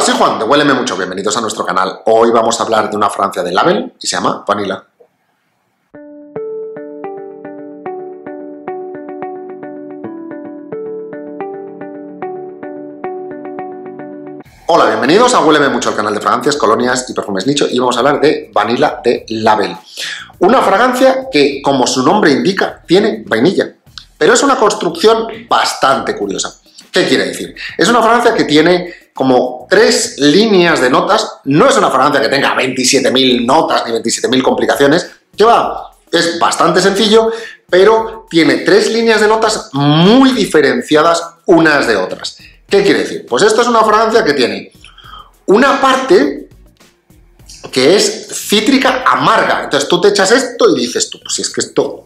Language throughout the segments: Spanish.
soy Juan de Huéleme Mucho, bienvenidos a nuestro canal. Hoy vamos a hablar de una fragancia de Label y se llama Vanilla. Hola, bienvenidos a Huéleme Mucho, el canal de fragancias, colonias y perfumes nicho, y vamos a hablar de Vanilla de Label. Una fragancia que, como su nombre indica, tiene vainilla, pero es una construcción bastante curiosa. ¿Qué quiere decir? Es una fragancia que tiene como 3 líneas de notas. No es una fragancia que tenga 27.000 notas ni 27.000 complicaciones, que va, es bastante sencillo, pero tiene 3 líneas de notas muy diferenciadas unas de otras. ¿Qué quiere decir? Pues esto es una fragancia que tiene una parte que es cítrica amarga. Entonces tú te echas esto y dices tú, pues si es que esto...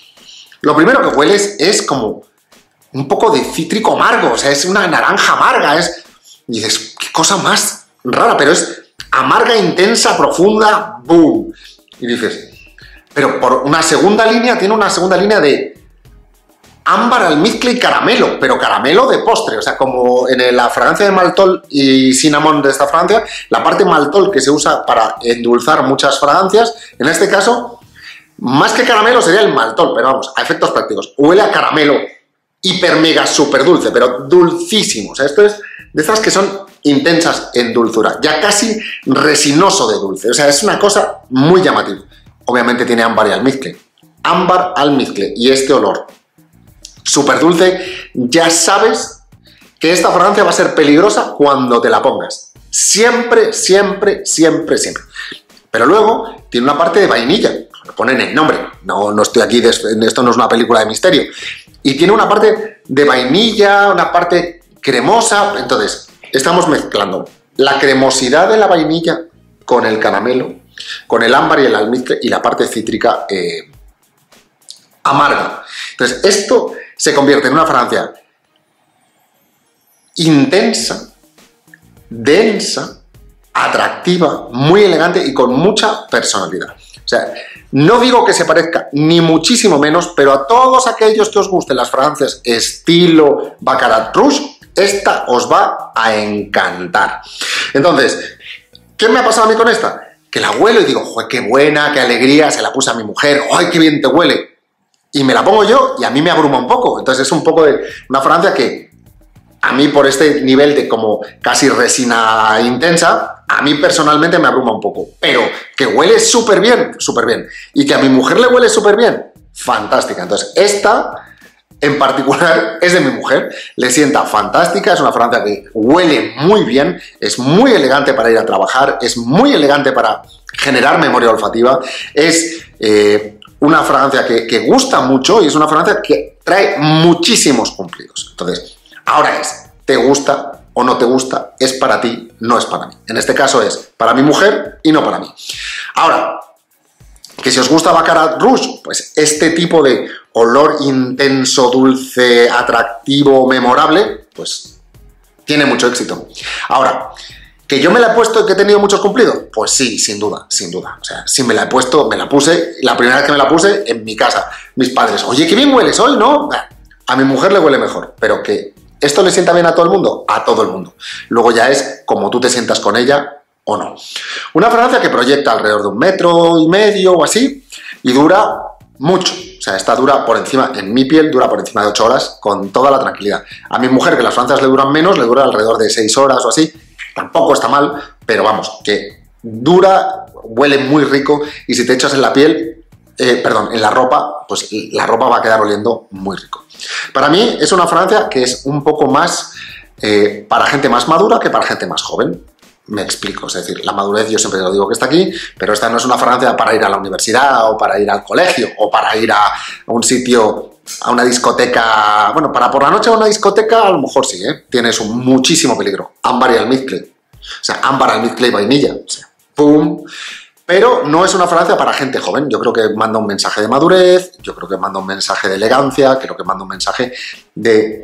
Lo primero que hueles es como un poco de cítrico amargo, o sea, es una naranja amarga, y dices, qué cosa más rara, pero es amarga, intensa, profunda, ¡boom! Y dices, pero por una segunda línea, tiene una segunda línea de ámbar, almizcle y caramelo, pero caramelo de postre, o sea, como en la fragancia de maltol y cinnamon de esta fragancia, la parte maltol que se usa para endulzar muchas fragancias, en este caso, más que caramelo sería el maltol, pero vamos, a efectos prácticos, huele a caramelo, hiper mega super dulce, pero dulcísimo, o sea, esto es de estas que son intensas en dulzura, ya casi resinoso de dulce, o sea, es una cosa muy llamativa. Obviamente tiene ámbar y almizcle, y este olor súper dulce, ya sabes que esta fragancia va a ser peligrosa cuando te la pongas. Siempre, siempre, siempre, siempre. Pero luego tiene una parte de vainilla, lo ponen en el nombre, no estoy aquí, esto no es una película de misterio. Y tiene una parte de vainilla, una parte cremosa, entonces estamos mezclando la cremosidad de la vainilla con el caramelo, con el ámbar y el almizcle y la parte cítrica amarga. Entonces esto se convierte en una fragancia intensa, densa, atractiva, muy elegante y con mucha personalidad. O sea, no digo que se parezca ni muchísimo menos, pero a todos aquellos que os gusten las fragancias estilo Baccarat Rouge, esta os va a encantar. Entonces, ¿qué me ha pasado a mí con esta? Que la huelo y digo, ¡joder, qué buena, qué alegría! Se la puse a mi mujer, ¡ay, qué bien te huele! Y me la pongo yo y a mí me abruma un poco. Entonces es un poco de una fragancia que a mí, por este nivel de como casi resina intensa, a mí personalmente me abruma un poco. Pero que huele súper bien, y que a mi mujer le huele súper bien, fantástica. Entonces esta en particular es de mi mujer, le sienta fantástica, es una fragancia que huele muy bien, es muy elegante para ir a trabajar, es muy elegante para generar memoria olfativa, es una fragancia que gusta mucho y es una fragancia que trae muchísimos cumplidos. Entonces, ahora ¿te gusta o no te gusta? ¿Es para ti? No es para mí. En este caso es para mi mujer y no para mí. Ahora, que si os gusta Baccarat Rouge, pues este tipo de olor intenso, dulce, atractivo, memorable, pues tiene mucho éxito. Ahora, ¿que yo me la he puesto y que he tenido muchos cumplidos? Pues sí, sin duda, sin duda. O sea, si me la he puesto, me la puse, la primera vez que me la puse en mi casa. Mis padres, oye, qué bien hueles hoy, ¿no? A mi mujer le huele mejor, pero que ¿esto le sienta bien a todo el mundo? A todo el mundo. Luego ya es como tú te sientas con ella o no. Una fragancia que proyecta alrededor de 1,5 metros o así y dura mucho. O sea, esta dura por encima, en mi piel, dura por encima de 8 horas con toda la tranquilidad. A mi mujer, que las fragancias le duran menos, le dura alrededor de 6 horas o así. Tampoco está mal, pero vamos, que dura, huele muy rico y si te echas en la piel, en la ropa, pues la ropa va a quedar oliendo muy rico. Para mí es una fragancia que es un poco más para gente más madura que para gente más joven. Me explico, es decir, la madurez yo siempre lo digo que está aquí, pero esta no es una fragancia para ir a la universidad o para ir al colegio o para ir a un sitio, a una discoteca. Bueno, para por la noche a una discoteca a lo mejor sí, tienes muchísimo peligro. Ámbar y almizcle, o sea, ámbar, almizcle y vainilla, o sea, ¡pum! Pero no es una fragancia para gente joven. Yo creo que manda un mensaje de madurez, yo creo que manda un mensaje de elegancia, creo que manda un mensaje de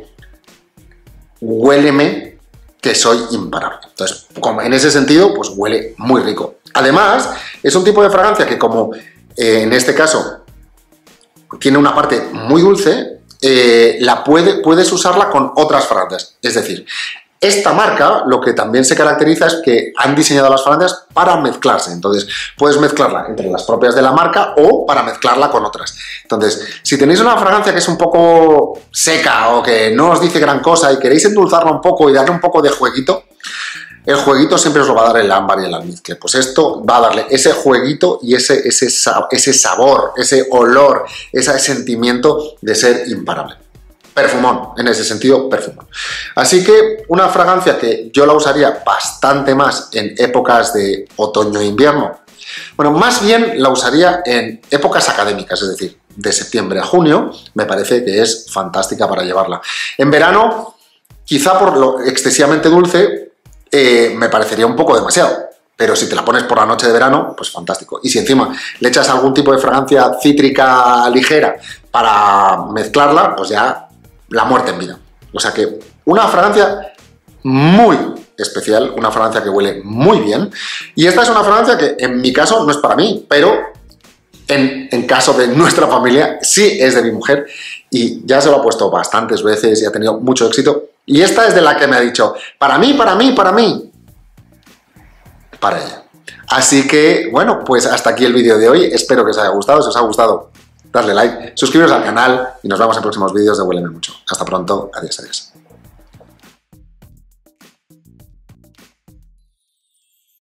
huéleme que soy imparable. Entonces, como en ese sentido, pues huele muy rico. Además, es un tipo de fragancia que como en este caso tiene una parte muy dulce, puedes usarla con otras fragancias. Es decir, esta marca lo que también se caracteriza es que han diseñado las fragancias para mezclarse. Entonces, puedes mezclarla entre las propias de la marca o para mezclarla con otras. Entonces, si tenéis una fragancia que es un poco seca o que no os dice gran cosa y queréis endulzarla un poco y darle un poco de jueguito, el jueguito siempre os lo va a dar el ámbar y el almizcle. Pues esto va a darle ese jueguito y ese sabor, ese olor, ese sentimiento de ser imparable. Perfumón, en ese sentido, perfumón. Así que una fragancia que yo la usaría bastante más en épocas de otoño e invierno. Bueno, más bien la usaría en épocas académicas, es decir, de septiembre a junio, me parece que es fantástica para llevarla. En verano, quizá por lo excesivamente dulce, me parecería un poco demasiado, pero si te la pones por la noche de verano, pues fantástico. Y si encima le echas algún tipo de fragancia cítrica ligera para mezclarla, pues ya la muerte en vida. O sea que una fragancia muy especial, una fragancia que huele muy bien, y esta es una fragancia que en mi caso no es para mí, pero en caso de nuestra familia sí es de mi mujer, y ya se lo ha puesto bastantes veces y ha tenido mucho éxito. Y esta es de la que me ha dicho, para mí, para mí, para mí, para ella. Así que, bueno, pues hasta aquí el vídeo de hoy. Espero que os haya gustado. Si os ha gustado, darle like, suscribiros al canal y nos vemos en próximos vídeos de Huéleme Mucho. Hasta pronto. Adiós, adiós.